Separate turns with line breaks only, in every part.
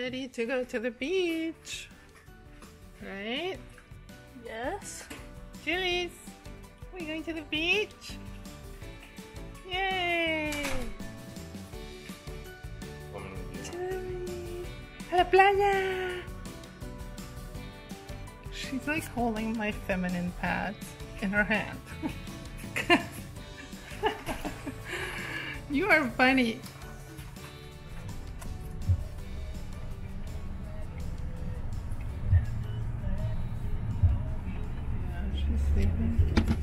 ready to go to the beach, right?
Yes.
Chulis, we're going to the beach. Yay! A la playa! She's like holding my feminine pads in her hand. You are funny. Yeah, she's sleeping.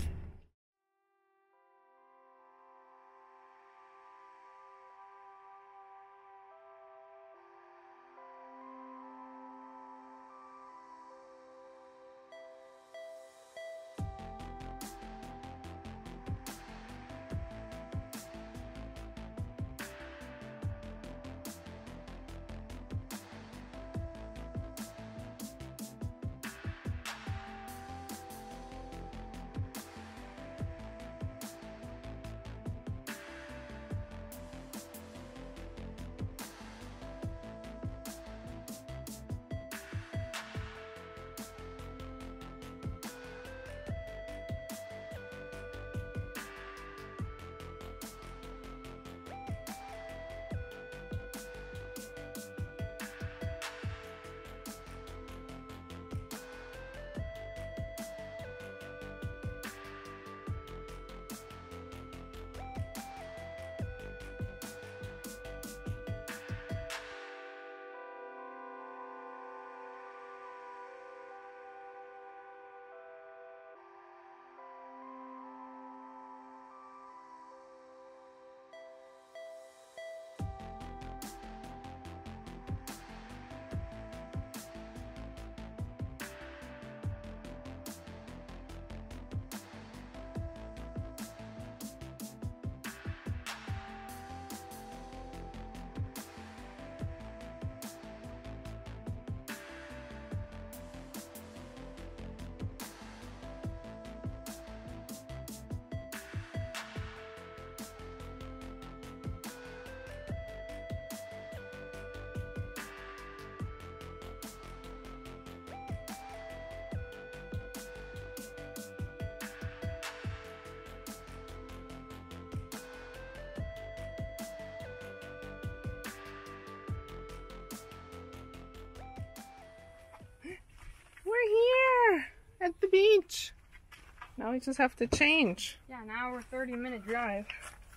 We're here at the beach. Now we just have to change.
Yeah, an hour 30-minute drive.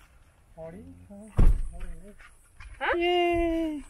40?
Huh?
Yay!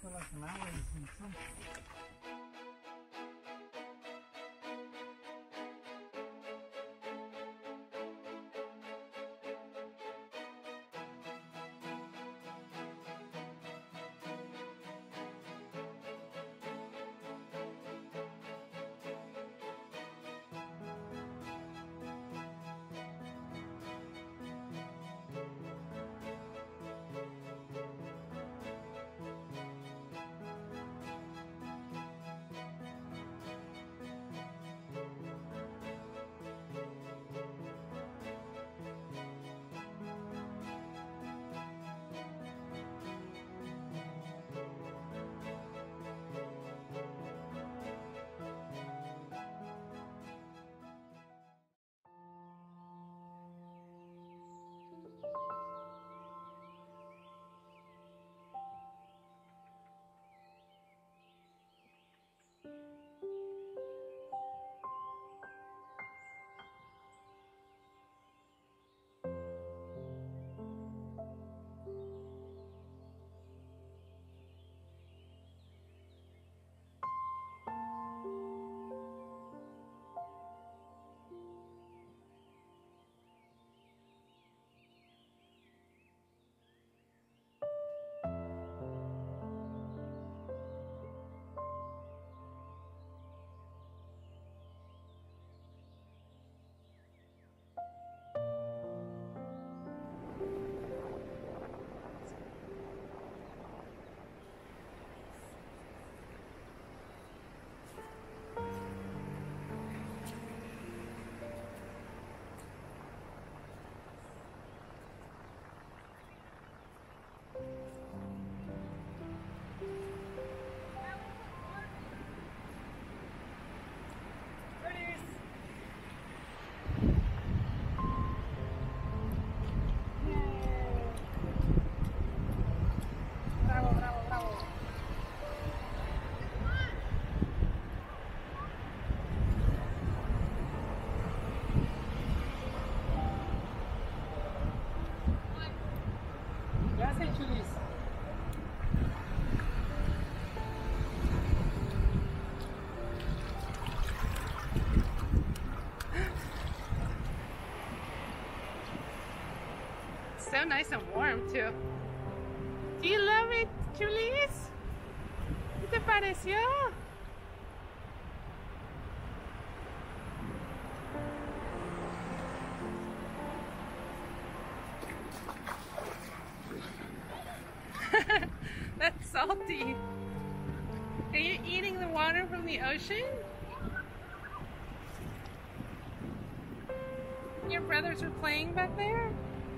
Chulis. So nice and warm too. Do you love it, Chulis? ¿Qué te pareció? That's salty. Are you eating the water from the ocean? Your brothers are playing back there?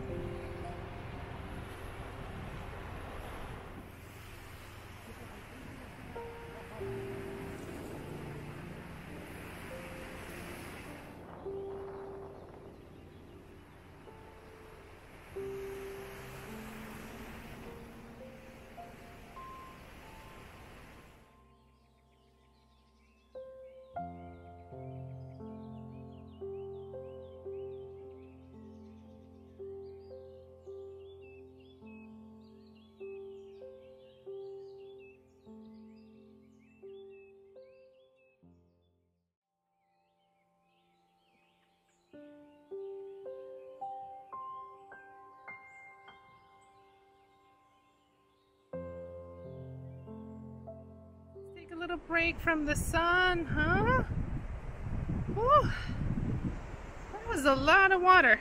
Take a little break from the sun, huh? Whew. That was a lot of water.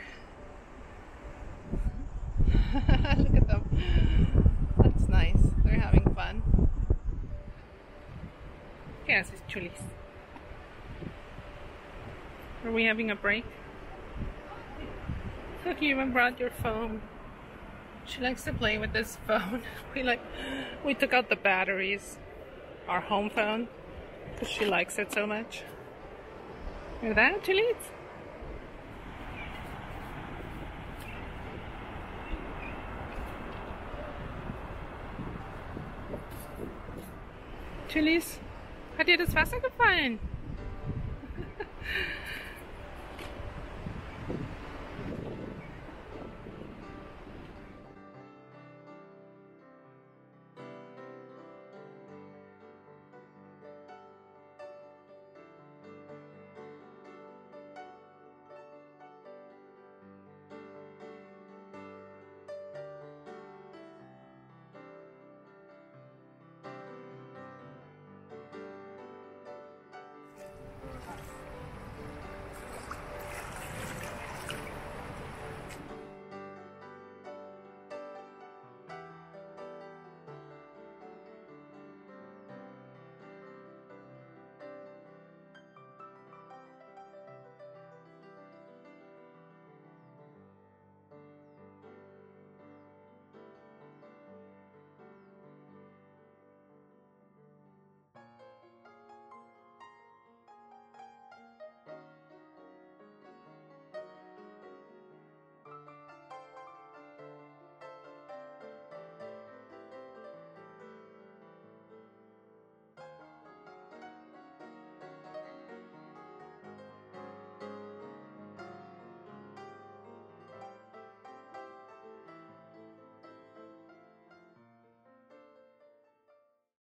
Look at them. That's nice. They're having fun. ¿Qué haces, Chulis? Are we having a break? Look, you even brought your phone. She likes to play with this phone. We took out the batteries. Our home phone, because she likes it so much. Hear that, Chulis? Chulis, hat dir das Wasser gefallen?